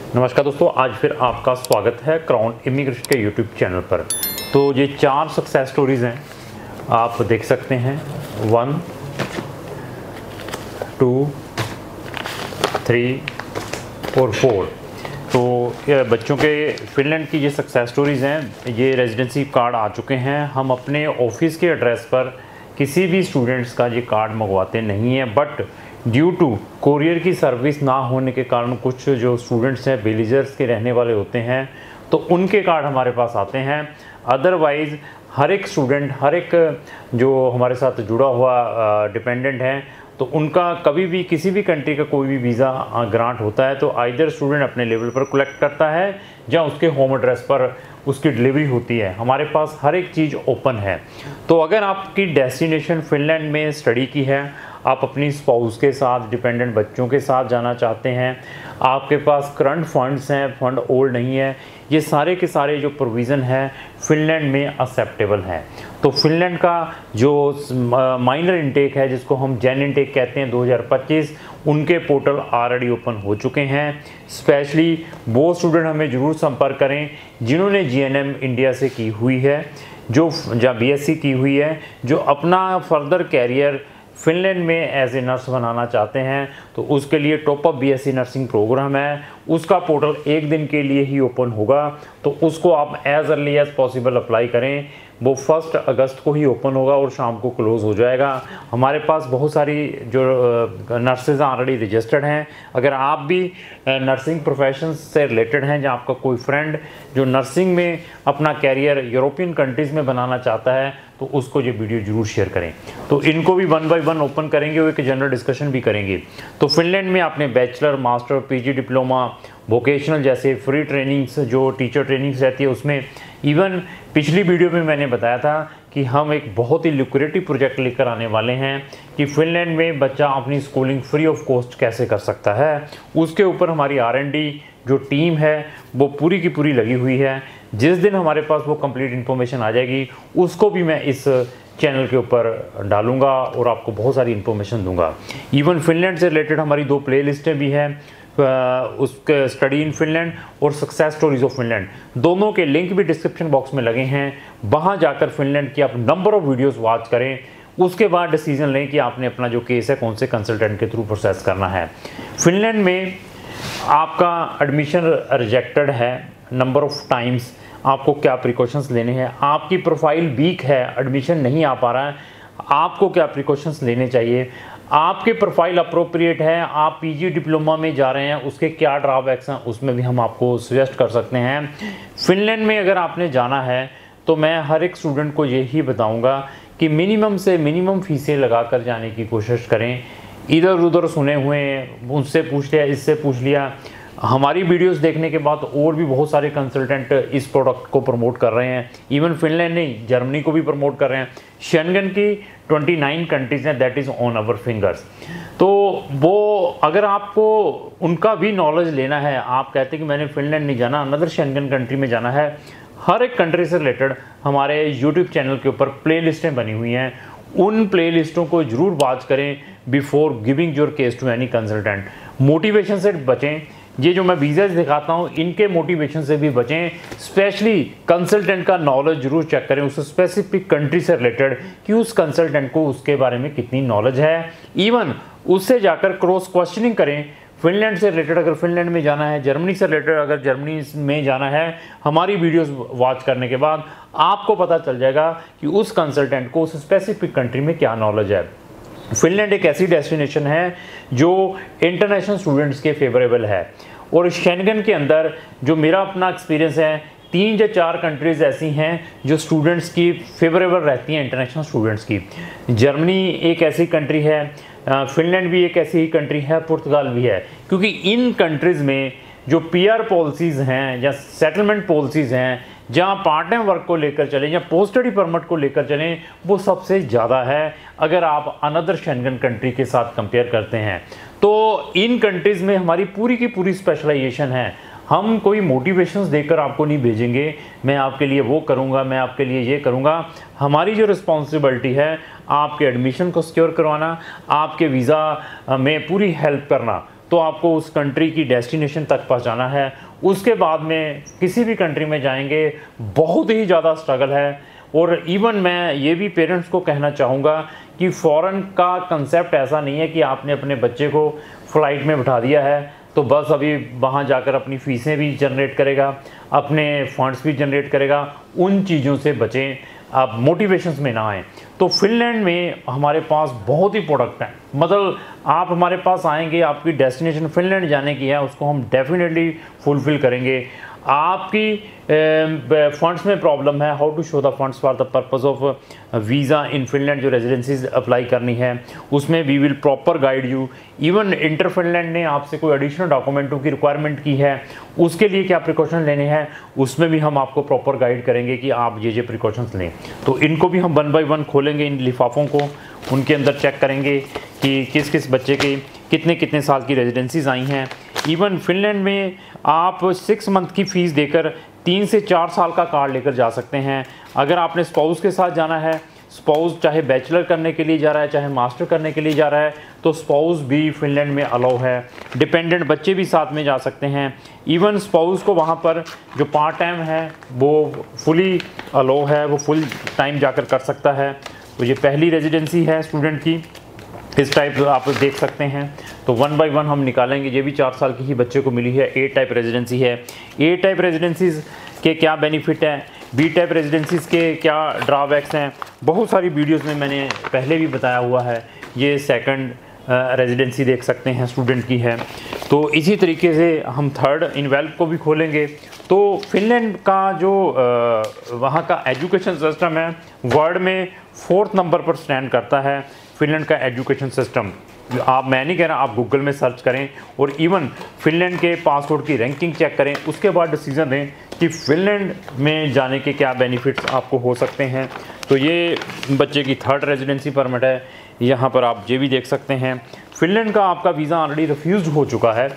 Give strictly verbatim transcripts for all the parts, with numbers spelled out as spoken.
नमस्कार दोस्तों, आज फिर आपका स्वागत है क्राउन इमिग्रेशन के यूट्यूब चैनल पर। तो ये चार सक्सेस स्टोरीज़ हैं, आप देख सकते हैं। वन, टू, थ्री और फोर। तो ये बच्चों के फिनलैंड की ये सक्सेस स्टोरीज़ हैं। ये रेजिडेंसी कार्ड आ चुके हैं। हम अपने ऑफिस के एड्रेस पर किसी भी स्टूडेंट्स का ये कार्ड मंगवाते नहीं हैं, बट ड्यू टू कोरियर की सर्विस ना होने के कारण कुछ जो स्टूडेंट्स हैं विलेजर्स के रहने वाले होते हैं, तो उनके कार्ड हमारे पास आते हैं। अदरवाइज़ हर एक स्टूडेंट, हर एक जो हमारे साथ जुड़ा हुआ डिपेंडेंट है, तो उनका कभी भी किसी भी कंट्री का कोई भी वीज़ा ग्रांट होता है तो आइदर स्टूडेंट अपने लेवल पर कलेक्ट करता है या उसके होम एड्रेस पर उसकी डिलीवरी होती है। हमारे पास हर एक चीज़ ओपन है। तो अगर आपकी डेस्टिनेशन फिनलैंड में स्टडी की है, आप अपनी स्पाउस के साथ, डिपेंडेंट बच्चों के साथ जाना चाहते हैं, आपके पास करंट फंड्स हैं, फंड ओल्ड नहीं है, ये सारे के सारे जो प्रोविज़न है फिनलैंड में एक्सेप्टेबल हैं। तो फिनलैंड का जो माइनर इनटेक है, जिसको हम जैन इनटेक कहते हैं, दो हज़ार पच्चीस, उनके पोर्टल ऑलरेडी ओपन हो चुके हैं। स्पेशली वो स्टूडेंट हमें ज़रूर संपर्क करें जिन्होंने जी एन एम इंडिया से की हुई है, जो या बी एस सी की हुई है, जो अपना फर्दर कैरियर फिनलैंड में एज ए नर्स बनाना चाहते हैं। तो उसके लिए top up B S C nursing programme है, उसका पोर्टल एक दिन के लिए ही ओपन होगा, तो उसको आप as early as possible apply करें। वो फर्स्ट अगस्त को ही ओपन होगा और शाम को क्लोज़ हो जाएगा। हमारे पास बहुत सारी जो नर्सेज ऑलरेडी रजिस्टर्ड हैं। अगर आप भी नर्सिंग प्रोफेशन से रिलेटेड हैं, या आपका कोई फ्रेंड जो नर्सिंग में अपना कैरियर यूरोपियन कंट्रीज़ में बनाना चाहता है, तो उसको ये वीडियो ज़रूर शेयर करें। तो इनको भी वन बाय वन ओपन करेंगे और एक जनरल डिस्कशन भी करेंगे। तो फिनलैंड में आपने bachelor, master, PG diploma, vocational जैसे फ्री ट्रेनिंग्स, जो टीचर ट्रेनिंग्स रहती है उसमें, इवन पिछली वीडियो में मैंने बताया था कि हम एक बहुत ही लुक्रेटिव प्रोजेक्ट लेकर आने वाले हैं कि फिनलैंड में बच्चा अपनी स्कूलिंग फ्री ऑफ कॉस्ट कैसे कर सकता है। उसके ऊपर हमारी आर एंड डी जो टीम है वो पूरी की पूरी लगी हुई है। जिस दिन हमारे पास वो कंप्लीट इन्फॉर्मेशन आ जाएगी, उसको भी मैं इस चैनल के ऊपर डालूंगा और आपको बहुत सारी इन्फॉर्मेशन दूंगा। इवन फिनलैंड से रिलेटेड हमारी दो प्ले लिस्टें भी हैं, उसके स्टडी इन फिनलैंड और सक्सेस स्टोरीज ऑफ फिनलैंड, दोनों के लिंक भी डिस्क्रिप्शन बॉक्स में लगे हैं। वहाँ जाकर फिनलैंड की आप नंबर ऑफ वीडियोस वॉच करें, उसके बाद डिसीजन लें कि आपने अपना जो केस है कौन से कंसल्टेंट के थ्रू प्रोसेस करना है। फिनलैंड में आपका एडमिशन रिजेक्टेड है नंबर ऑफ टाइम्स, आपको क्या प्रिकॉशंस लेने हैं। आपकी प्रोफाइल वीक है, एडमिशन नहीं आ पा रहा है, आपको क्या प्रिकॉशंस लेने चाहिए। आपके प्रोफाइल अप्रोप्रिएट है, आप पीजी डिप्लोमा में जा रहे हैं, उसके क्या ड्रॉबैक्स हैं, उसमें भी हम आपको सजेस्ट कर सकते हैं। फिनलैंड में अगर आपने जाना है तो मैं हर एक स्टूडेंट को यही बताऊंगा कि मिनिमम से मिनिमम फीसें लगा कर जाने की कोशिश करें। इधर उधर सुने हुए, उनसे पूछ लिया, इससे पूछ लिया, हमारी वीडियोस देखने के बाद और भी बहुत सारे कंसल्टेंट इस प्रोडक्ट को प्रमोट कर रहे हैं। इवन फिनलैंड नहीं, जर्मनी को भी प्रमोट कर रहे हैं। शेंगन की उनतीस कंट्रीज हैं, that is on our fingers. तो वो अगर आपको उनका भी नॉलेज लेना है, आप कहते हैं कि मैंने फिनलैंड नहीं जाना, अनदर शेंगन कंट्री में जाना है, हर एक कंट्री से रिलेटेड हमारे यूट्यूब चैनल के ऊपर प्ले लिस्टें बनी हुई हैं। उन प्ले लिस्टों को जरूर वॉच करें before giving your case to any consultant. Motivation से बचें, ये जो मैं वीज़ाज दिखाता हूँ इनके मोटिवेशन से भी बचें। स्पेशली कंसल्टेंट का नॉलेज जरूर चेक करें, उस स्पेसिफिक कंट्री से रिलेटेड, कि उस कंसल्टेंट को उसके बारे में कितनी नॉलेज है। इवन उससे जाकर क्रॉस क्वेश्चनिंग करें। फिनलैंड से रिलेटेड अगर फिनलैंड में जाना है, जर्मनी से रिलेटेड अगर जर्मनी में जाना है, हमारी वीडियोस वॉच करने के बाद आपको पता चल जाएगा कि उस कंसल्टेंट को उस स्पेसिफिक कंट्री में क्या नॉलेज है। फिनलैंड एक ऐसी डेस्टिनेशन है जो इंटरनेशनल स्टूडेंट्स के फेवरेबल है, और शेंगन के अंदर जो मेरा अपना एक्सपीरियंस है, तीन या चार कंट्रीज़ ऐसी हैं जो स्टूडेंट्स की फेवरेबल रहती हैं, इंटरनेशनल स्टूडेंट्स की। जर्मनी एक ऐसी कंट्री है, फिनलैंड भी एक ऐसी ही कंट्री है, पुर्तगाल भी है, क्योंकि इन कंट्रीज़ में जो पी आर पॉलिसीज़ हैं या सेटलमेंट पॉलिसीज़ हैं, जहाँ पार्ट टाइम वर्क को लेकर चलें या पोस्ट स्टडी परमिट को लेकर चलें, वो सबसे ज़्यादा है अगर आप अनदर शेंगन कंट्री के साथ कंपेयर करते हैं। तो इन कंट्रीज़ में हमारी पूरी की पूरी स्पेशलाइजेशन है। हम कोई मोटिवेशंस देकर आपको नहीं भेजेंगे, मैं आपके लिए वो करूँगा, मैं आपके लिए ये करूँगा। हमारी जो रिस्पॉन्सिबिलिटी है आपके एडमिशन को सिक्योर करवाना, आपके वीज़ा में पूरी हेल्प करना, तो आपको उस कंट्री की डेस्टिनेशन तक पहुंचाना है। उसके बाद में किसी भी कंट्री में जाएंगे बहुत ही ज़्यादा स्ट्रगल है। और इवन मैं ये भी पेरेंट्स को कहना चाहूँगा कि फ़ॉरेन का कंसेप्ट ऐसा नहीं है कि आपने अपने बच्चे को फ़्लाइट में बिठा दिया है तो बस अभी वहाँ जाकर अपनी फ़ीसें भी जनरेट करेगा, अपने फंड्स भी जनरेट करेगा। उन चीज़ों से बचें, आप मोटिवेशंस में ना आएँ। तो फ़िनलैंड में हमारे पास बहुत ही प्रोडक्ट हैं, मतलब आप हमारे पास आएंगे, आपकी डेस्टिनेशन फ़िनलैंड जाने की है, उसको हम डेफिनेटली फुलफ़िल करेंगे। आपकी फंड्स में प्रॉब्लम है, how to show the funds for the purpose of visa in Finland, जो रेजिडेंसीज अप्लाई करनी है उसमें we will proper guide you. Even Enter Finland ने आपसे कोई एडिशनल डॉक्यूमेंटों की रिक्वायरमेंट की है, उसके लिए क्या प्रिकॉशन लेने हैं उसमें भी हम आपको प्रॉपर गाइड करेंगे कि आप ये ये प्रिकॉशंस लें। तो इनको भी हम वन बाई वन खोलेंगे, इन लिफाफों को, उनके अंदर चेक करेंगे कि किस किस बच्चे के कितने कितने साल की रेजिडेंसीज आई हैं। इवन फिनलैंड में आप सिक्स मंथ की फ़ीस देकर तीन से चार साल का कार्ड लेकर जा सकते हैं। अगर आपने स्पाउस के साथ जाना है, स्पाउस चाहे बैचलर करने के लिए जा रहा है चाहे मास्टर करने के लिए जा रहा है, तो स्पाउस भी फिनलैंड में अलाउ है। डिपेंडेंट बच्चे भी साथ में जा सकते हैं। इवन स्पाउस को वहाँ पर जो पार्ट टाइम है वो फुली अलाउ है, वो फुल टाइम जाकर कर सकता है। तो ये पहली रेजिडेंसी है स्टूडेंट की, इस टाइप आप देख सकते हैं। तो वन बाय वन हम निकालेंगे। ये भी चार साल की ही बच्चे को मिली है। ए टाइप रेजिडेंसी है। ए टाइप रेजिडेंसीज़ के क्या बेनिफिट हैं, बी टाइप रेजिडेंसीज़ के क्या ड्रॉबैक्स हैं, बहुत सारी वीडियोस में मैंने पहले भी बताया हुआ है। ये सेकंड रेजिडेंसी देख सकते हैं स्टूडेंट की है। तो इसी तरीके से हम थर्ड इनवेल्प को भी खोलेंगे। तो फिनलैंड का जो वहाँ का एजुकेशन सिस्टम है वर्ल्ड में फोर्थ नंबर पर स्टैंड करता है। फिनलैंड का एजुकेशन सिस्टम, आप, मैं नहीं कह रहा, आप गूगल में सर्च करें और इवन फिनलैंड के पासपोर्ट की रैंकिंग चेक करें, उसके बाद डिसीज़न लें कि फिनलैंड में जाने के क्या बेनिफिट्स आपको हो सकते हैं। तो ये बच्चे की थर्ड रेजिडेंसी परमिट है। यहाँ पर आप ये भी देख सकते हैं। फिनलैंड का आपका वीज़ा ऑलरेडी रिफ्यूज़ हो चुका है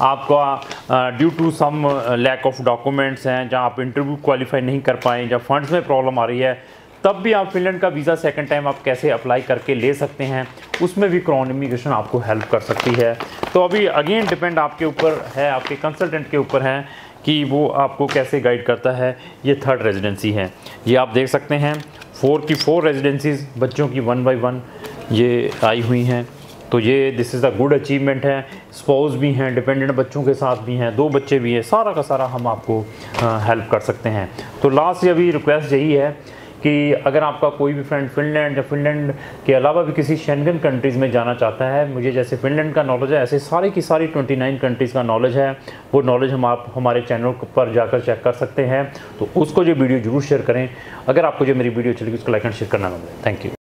आपका due to some lack of documents हैं, जहाँ आप इंटरव्यू क्वालिफाई नहीं कर पाए, जहाँ फंड्स में प्रॉब्लम आ रही है, तब भी आप फिनलैंड का वीज़ा सेकंड टाइम आप कैसे अप्लाई करके ले सकते हैं, उसमें भी क्राउन इमिग्रेशन आपको हेल्प कर सकती है। तो अभी अगेन डिपेंड आपके ऊपर है, आपके कंसल्टेंट के ऊपर है कि वो आपको कैसे गाइड करता है। ये थर्ड रेजिडेंसी है, ये आप देख सकते हैं। फोर की फोर रेजिडेंसीज बच्चों की वन बाय वन ये आई हुई हैं। तो ये this is a good achievement है। स्पाउस भी हैं, डिपेंडेंट बच्चों के साथ भी हैं, दो बच्चे भी हैं, सारा का सारा हम आपको हेल्प कर सकते हैं। तो लास्ट अभी रिक्वेस्ट यही है कि अगर आपका कोई भी फ्रेंड फिनलैंड या फिनलैंड के अलावा भी किसी शेंगन कंट्रीज़ में जाना चाहता है, मुझे जैसे फिनलैंड का नॉलेज है ऐसे सारी की सारी उनतीस कंट्रीज़ का नॉलेज है, वो नॉलेज हम आप हमारे चैनल पर जाकर चेक कर सकते हैं। तो उसको जो वीडियो जरूर शेयर करें। अगर आपको जो मेरी वीडियो चलेगी उसको लाइक एंड शेयर करना ना भूलें। Thank you.